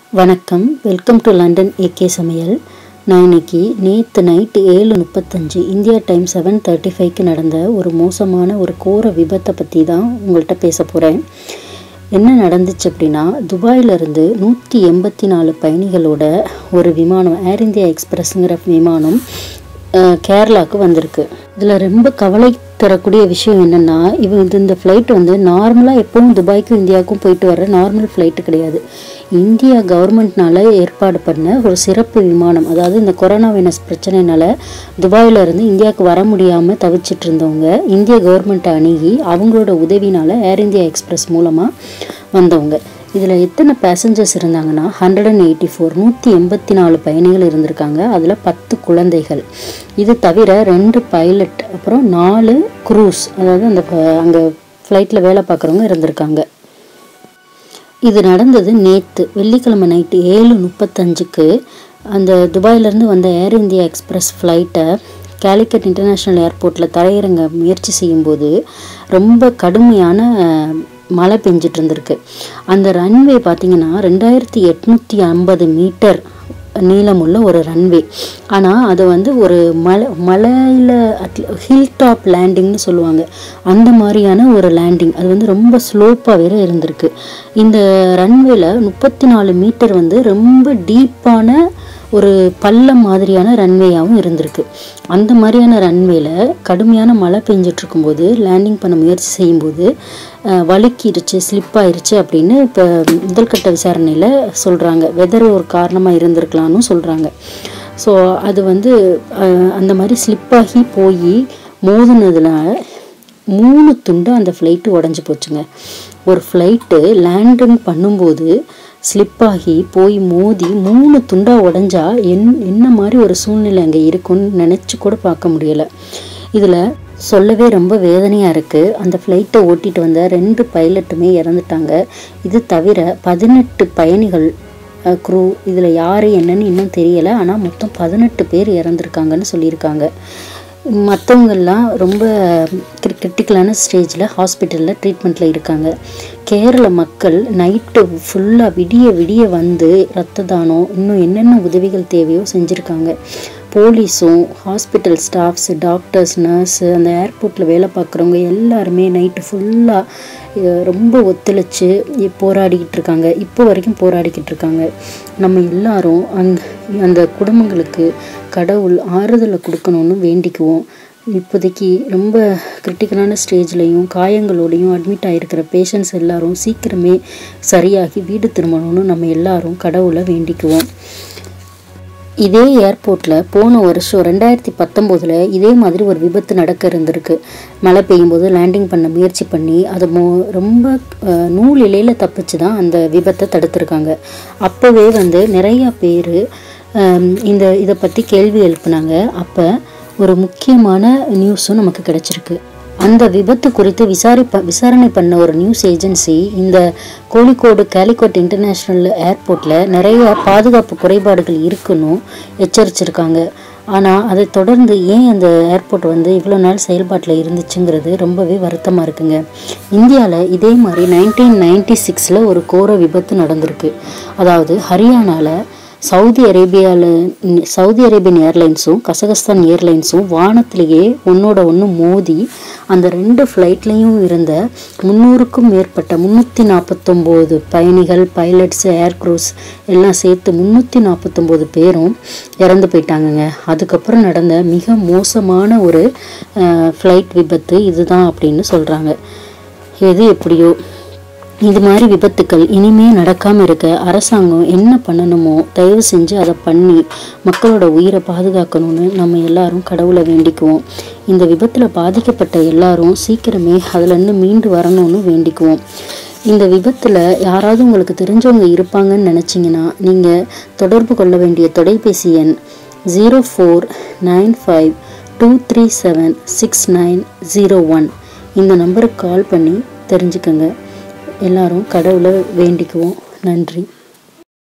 வணக்கம், welcome to London AK சமையல். நான் இன்னைக்கு நேற்று நைட்டு 7:35 இந்தியா டைம் 7:35க்கு நடந்த ஒரு மோசமான ஒரு கோர விபத்தை பற்றி தான் உங்கள்கிட்ட பேச போகிறேன். என்ன நடந்துச்சு அப்படின்னா, துபாயிலிருந்து 184 பயணிகளோட ஒரு விமானம், ஏர் இந்தியா எக்ஸ்பிரஸ்ங்கிற விமானம் கேரளாவுக்கு வந்திருக்கு. இதில் ரொம்ப கவலை தரக்கூடிய விஷயம் என்னென்னா, இந்த ஃப்ளைட் நார்மலாக எப்பவும் துபாய்க்கும் இந்தியாவுக்கும் போயிட்டு வர நார்மல் ஃப்ளைட்டு கிடையாது. இந்தியா கவர்மெண்ட்னால ஏற்பாடு பண்ண ஒரு சிறப்பு விமானம். அதாவது இந்த கொரோனா வைரஸ் பிரச்சனைனால துபாயிலிருந்து இந்தியாவுக்கு வர முடியாமல் தவிச்சிட்டு இருந்தவங்க இந்திய கவர்மெண்ட்டை அணுகி அவங்களோட உதவினால் ஏர் இந்தியா எக்ஸ்பிரஸ் மூலமாக வந்தவங்க. இதில் எத்தனை பேசஞ்சர்ஸ் இருந்தாங்கன்னா 184 பயணிகள் இருந்திருக்காங்க. அதில் 10 குழந்தைகள். இது தவிர 2 பைலட், அப்புறம் 4 க்ரூஸ், அதாவது அந்த அங்கே ஃப்ளைட்டில் வேலை பார்க்குறவங்க இருந்திருக்காங்க. இது நடந்தது நேற்று வெள்ளிக்கிழமை நைட்டு 7:35க்கு. அந்த துபாயிலேருந்து வந்த ஏர் இந்தியா எக்ஸ்பிரஸ் ஃப்ளைட்டை கேலிக்கட் இன்டர்நேஷ்னல் ஏர்போர்ட்டில் தரையிறங்க முயற்சி செய்யும்போது ரொம்ப கடுமையான மழை பெஞ்சிட்டு இருந்திருக்கு. அந்த ரன்வே பார்த்திங்கன்னா 2850 மீட்டர் நீளமுள்ள ஒரு ரன்வே. ஆனால் அது ஒரு மலையில் ஹில் டாப் லேண்டிங்னு சொல்லுவாங்க, அந்த மாதிரியான ஒரு லேண்டிங். அது ரொம்ப ஸ்லோப்பாக வேற இருந்திருக்கு. இந்த ரன்வேல 34 மீட்டர் ரொம்ப டீப்பான ஒரு பள்ளம் மாதிரியான ரன்வேயாகவும் இருந்திருக்கு. அந்த மாதிரியான ரன்வேல கடுமையான மழை பெஞ்சிட்டு இருக்கும்போது லேண்டிங் பண்ண முயற்சி செய்யும்போது வழுக்கிடுச்சு, ஸ்லிப் ஆயிடுச்சு அப்படின்னு இப்போ முதல்கட்ட விசாரணையில் சொல்கிறாங்க. வெதர் ஒரு காரணமாக இருந்திருக்கலாம்னு சொல்கிறாங்க. ஸோ அது அந்த மாதிரி ஸ்லிப்பாகி போய் மோதினதுல 3 துண்டு அந்த ஃப்ளைட்டு உடஞ்சி போச்சுங்க. ஒரு ஃப்ளைட்டு லேண்டிங் பண்ணும்போது ஸ்லிப்பாகி போய் மோதி 3 துண்டாக உடஞ்சா என்ன மாதிரி ஒரு சூழ்நிலை அங்கே இருக்குன்னு நினச்சி கூட பார்க்க முடியலை. இதில் சொல்லவே ரொம்ப வேதனையாக இருக்குது. அந்த ஃப்ளைட்டை ஓட்டிகிட்டு வந்த 2 பைலட்டுமே இறந்துட்டாங்க. இது தவிர 18 பயணிகள் க்ரூ, இதில் யார் என்னன்னு இன்னும் தெரியலை. ஆனால் மொத்தம் 18 பேர் இறந்துருக்காங்கன்னு சொல்லியிருக்காங்க. மற்றவங்கெல்லாம் ரொம்ப கிரிட்டிக்கலான ஸ்டேஜில் ஹாஸ்பிட்டலில் ட்ரீட்மெண்ட்டில் இருக்காங்க. கேரள மக்கள் நைட்டு ஃபுல்லாக விடிய ரத்த தானம், இன்னும் என்னென்ன உதவிகள் தேவையோ செஞ்சுருக்காங்க. போலீஸும் ஹாஸ்பிட்டல் ஸ்டாஃப்ஸு, டாக்டர்ஸ், நர்ஸு, அந்த ஏர்போர்ட்டில் வேலை பார்க்குறவங்க எல்லாருமே நைட்டு ஃபுல்லாக ரொம்ப ஒத்துழைச்சி போராடிக்கிட்டு இருக்காங்க. இப்போ வரைக்கும் போராடிக்கிட்டு இருக்காங்க. நம்ம எல்லாரும் அந்த குடும்பங்களுக்கு கடவுள் ஆறுதலை கொடுக்கணும்னு வேண்டிக்குவோம். இப்போதைக்கு ரொம்ப கிரிட்டிக்கலான ஸ்டேஜ்லேயும் காயங்களோடையும் அட்மிட் ஆகிருக்கிற பேஷண்ட்ஸ் எல்லாரும் சீக்கிரமே சரியாகி வீடு திரும்பணும்னு நம்ம எல்லாரும் கடவுளை வேண்டிக்குவோம். இதே ஏர்போர்ட்டில் போன வருஷம் 2019 இதே மாதிரி ஒரு விபத்து நடக்க இருந்திருக்கு. மழை பெய்யும்போது லேண்டிங் பண்ண முயற்சி பண்ணி அது ரொம்ப நூல் இலையில் தப்பிச்சு தான் அந்த விபத்தை தடுத்துருக்காங்க. அப்போவே நிறையா பேர் இதை பற்றி கேள்வி எழுப்புனாங்க. அப்போ ஒரு முக்கியமான நியூஸும் நமக்கு கிடச்சிருக்கு. அந்த விபத்து குறித்து விசாரணை பண்ண ஒரு நியூஸ் ஏஜென்சி இந்த கோழிக்கோடு கேலிக்கட் இன்டர்நேஷ்னல் ஏர்போர்ட்டில் நிறைய பாதுகாப்பு குறைபாடுகள் இருக்குன்னு எச்சரிச்சிருக்காங்க. ஆனால் அதை தொடர்ந்து ஏன் அந்த ஏர்போர்ட் இவ்வளோ நாள் செயல்பாட்டில் இருந்துச்சுங்கிறது ரொம்பவே வருத்தமாக இருக்குங்க. இந்தியாவில் இதே மாதிரி 1996 ஒரு கோர விபத்து நடந்திருக்கு. அதாவது ஹரியானாவில் சவுதி அரேபியன் ஏர்லைன்ஸும் கசகஸ்தான் ஏர்லைன்ஸும் வானத்திலேயே ஒன்னோட ஒன்று மோதி அந்த 2 ஃப்ளைட்லேயும் இருந்த 300க்கும் மேற்பட்ட 349 பயணிகள், பைலட்ஸு, ஏர் க்ரூஸ் எல்லாம் சேர்த்து 349 பேரும் இறந்து போயிட்டாங்கங்க. அதுக்கப்புறம் நடந்த மிக மோசமான ஒரு ஃப்ளைட் விபத்து இதுதான் அப்படின்னு சொல்கிறாங்க. எது எப்படியோ இது மாதிரி விபத்துக்கள் இனிமே நடக்காமல் இருக்க அரசாங்கம் என்ன பண்ணணுமோ தயவு செஞ்சு அதை பண்ணி மக்களோட உயிரை பாதுகாக்கணும்னு நம்ம எல்லாரும் கடவுளை வேண்டிக்குவோம். இந்த விபத்தில் பாதிக்கப்பட்ட எல்லாரும் சீக்கிரமே அதுலேருந்து மீண்டு வரணும்னு வேண்டிக்குவோம். இந்த விபத்தில் யாராவது உங்களுக்கு தெரிஞ்சவங்க இருப்பாங்கன்னு நினச்சிங்கன்னா நீங்கள் தொடர்பு கொள்ள வேண்டிய தொலைபேசி எண் 0495237690 இந்த நம்பருக்கு கால் பண்ணி தெரிஞ்சுக்கங்க. எல்லாரும் கடவுளை வேண்டிக்குவோம். நன்றி.